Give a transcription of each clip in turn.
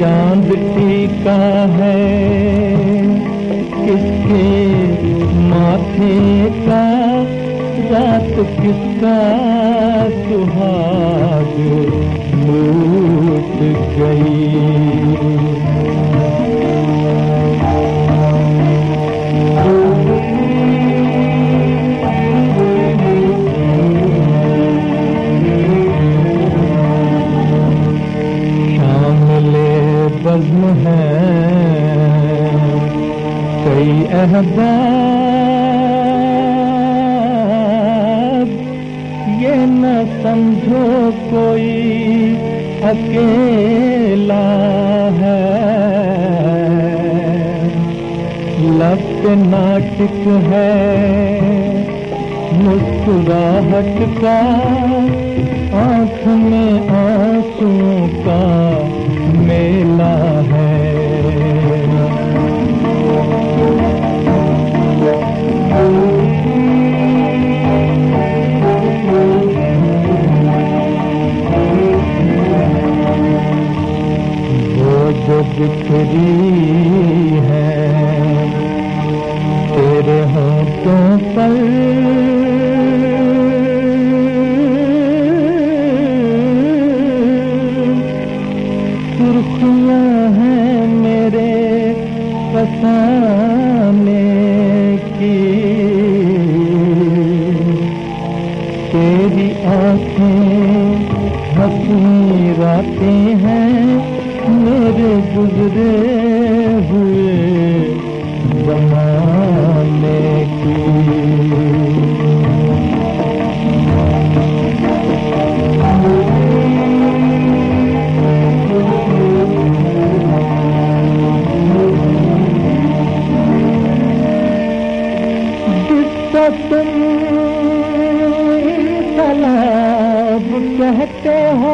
चांद टीका है किसके माथे का, रात किसका सुहाग लूट गई। बज़्म है कई अहबाब, ये न समझो कोई अकेला है। लब पे नाटक है मुस्कुराहट का, आँख में आंसुओं का मेला है। वो जो बिखरी है तेरे होठों पर, सुर्खियां हैं मेरे फसाने की। तेरी आँखें हंसी रातें हैं मेरे गुजरे हुए ज़माने की। तुम सलाब कहते हो,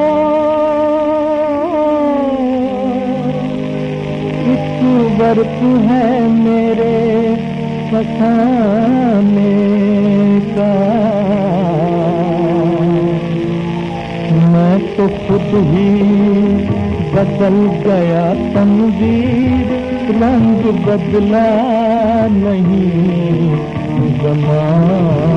इस वर्क है मेरे फसाने का। मैं तो खुद ही बदल गया तनवीर, रंग बदला नहीं ज़माना।